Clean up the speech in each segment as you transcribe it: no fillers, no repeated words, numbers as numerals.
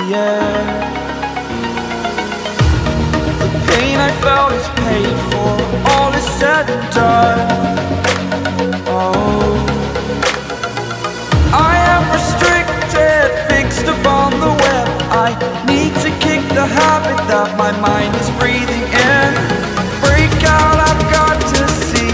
air. The pain I felt is paid for, all is said and done. Oh, I am restricted, fixed upon the web. I need to kick the habit that my mind is breathing in. Break out, I've got to see.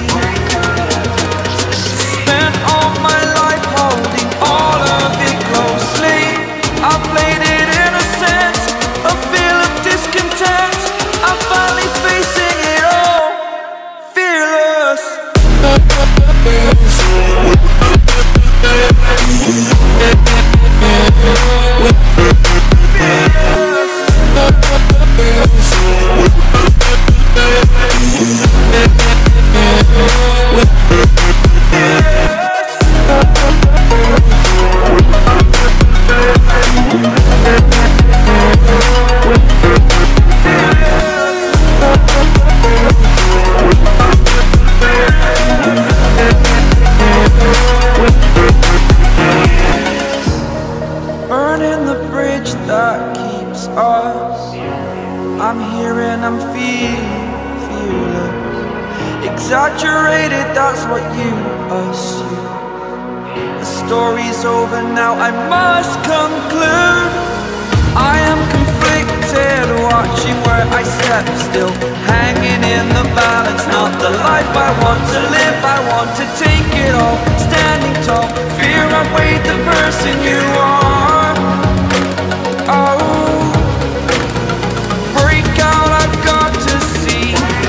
Spent all my life holding all of it closely. I played it innocent, a feel of discontent. I'm finally facing it all, fearless. Burning the bridge that keeps us. I'm here and I'm feeling fearless. Exaggerated, that's what you assume. The story's over now, I must conclude. I am conflicted, watching where I step still, hanging in the balance. Not the life I want to live, I want to take it all. Standing tall, fear I weighed the person you are. Oh, break out, I've got to see.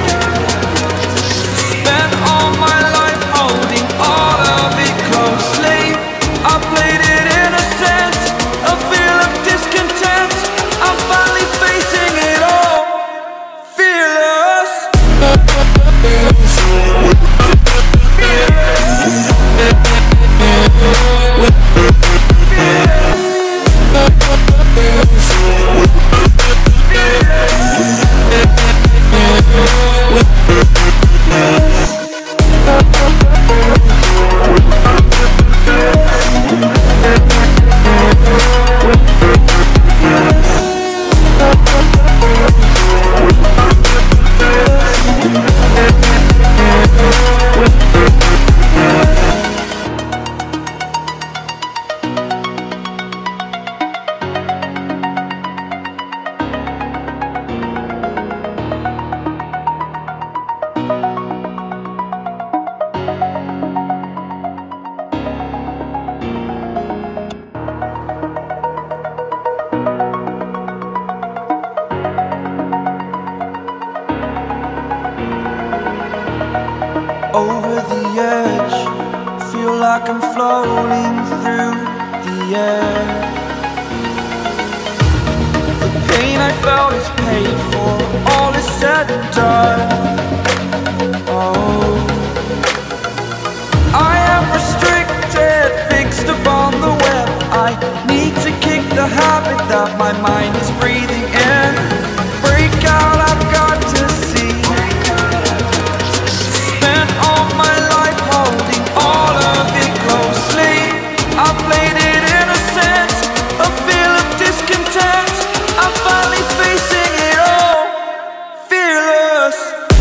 Spent all my life holding all of it closely. I played it innocent, a feel of discontent. I'm finally facing it all, fearless. Over the edge, feel like I'm floating through the air. The pain I felt is paid for, all is said and done. Oh, I am restricted, fixed upon the web. I need to kick the habit that my mind is breathing in. Break out, I've got to see. Spent all my life holding all of it closely. I played it innocent, a feel of discontent. I'm finally facing it all, fearless.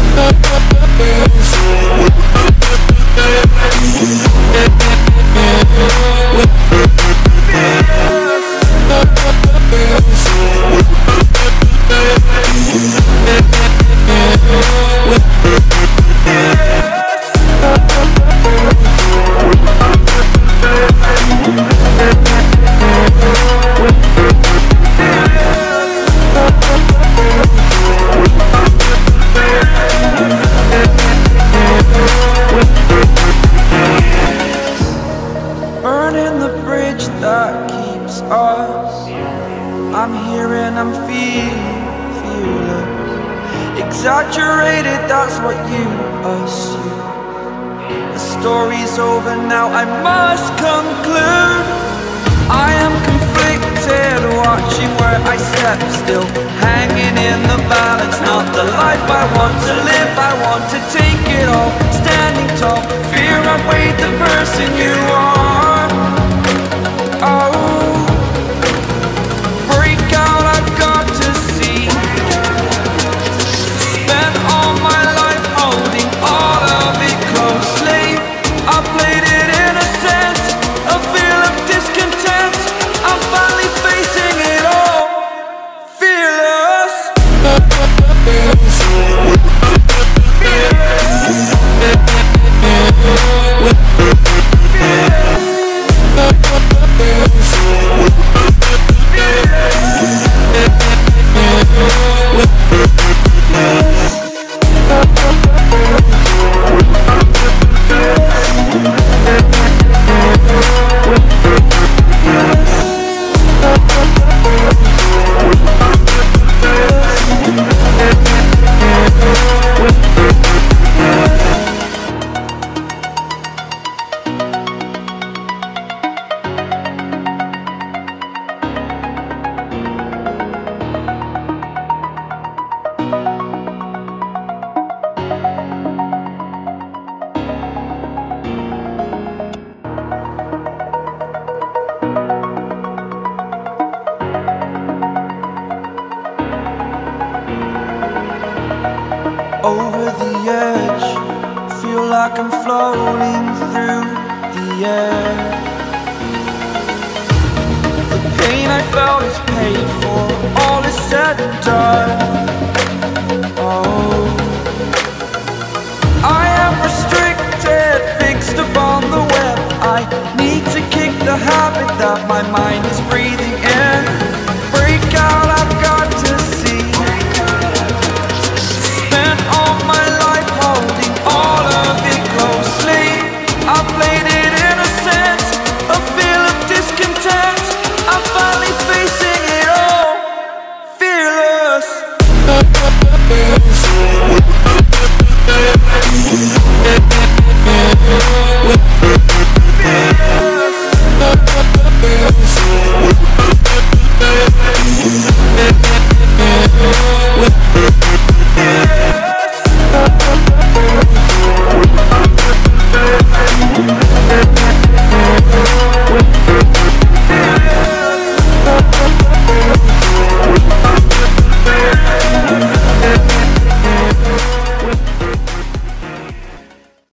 Burning the bridge that keeps us. I'm here and I'm feeling fearless. Exaggerated, that's what you assume. The story's over now, I must conclude. I am conflicted, watching where I step still, hanging in the balance. Not the life I want to live, I want to take it all. Standing tall, fear I weighed the person you are. Oh, break out. like I'm floating through the air. The pain I felt is paid